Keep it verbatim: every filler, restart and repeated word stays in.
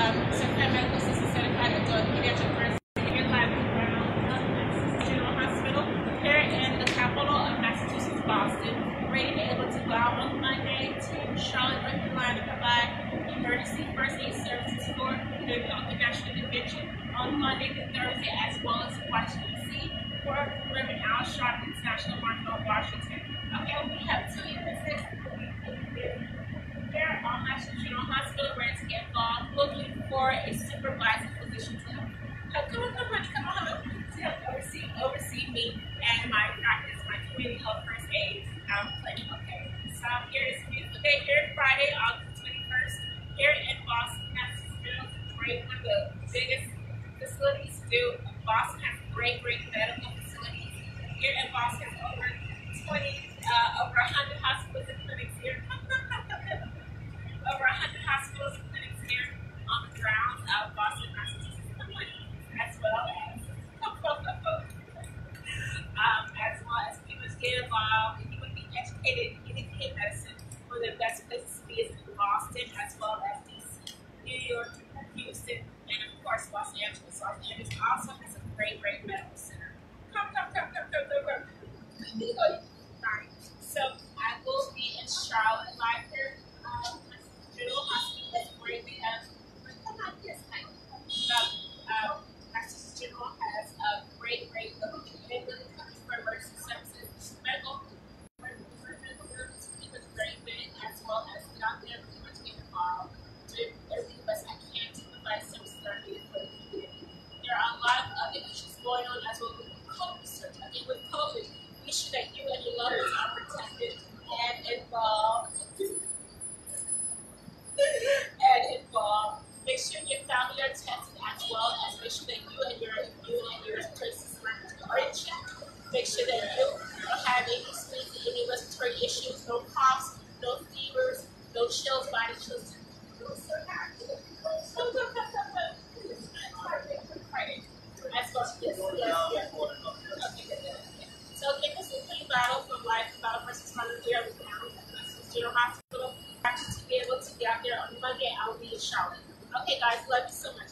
um, certified medical assistant certified adult pediatric nurse here live in Brown General Hospital here in the capital of Massachusetts, Boston, ready and able to go out on Monday to Charlotte, North Carolina, to provide emergency first aid services for the National Convention on Monday to Thursday, as well as Washington D C for Reverend Al Sharp International Market on Washington. Okay, we have two units here on Massachusetts General Hospital ready to get involved, looking for a supervisor position to help. Uh, come on, come on, come on, to help oversee, oversee me and my practice, my community health first aid um, clinic. Okay, so here is a beautiful day here, Friday, August twenty-first, here in Boston, Massachusetts. Great, one of the biggest facilities to do. Boston has great, great medical facilities. Here in Boston, over twenty, uh, over one hundred hospitals and clinics here. Over one hundred hospitals and clinics here on the grounds of Boston, Massachusetts, as well as um, as well as people get involved. If you would be educated in educated medicine, one of the best places to be is in Boston, as well as D C, New York, Houston, and of course Los Angeles. Los Angeles also has a great, great medical center. Come, come, come, come, come, come, come. Alright, so I will be in Charlotte live here. Um, General Hospital is great. We have, come on, yes, hi. Um, Massachusetts General has a great, great location. It really comes for emergency services, medical, medical services, pretty much very big, as well as get out there, pretty much get involved, do everything the best I can to provide services that are needed for the community. There are a lot of other issues going on as well with COVID research. Again, with COVID, make sure that you and your loved ones are protected and involved. and involved. Make sure your family are tested, as well as make sure that you and your you and your respiratory system are in check. Make sure that you don't have any sneezing, any respiratory issues, no coughs, no fevers, no chills, body chills. As well as yes, yes, yes. Okay, good, good, okay. So again, this is Clean Battle from Life Battle versus Running here with Massachusetts General Hospital. To be able to get out there on Monday, I will be in Charlotte. Okay, guys, love you so much.